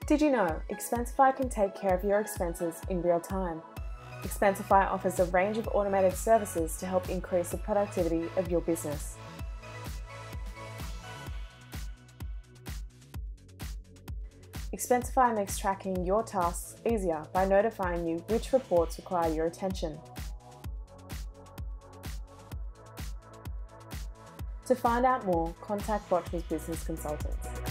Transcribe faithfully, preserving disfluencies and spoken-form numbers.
Did you know Expensify can take care of your expenses in real time? Expensify offers a range of automated services to help increase the productivity of your business. Expensify makes tracking your tasks easier by notifying you which reports require your attention. To find out more, contact Botch's business consultants.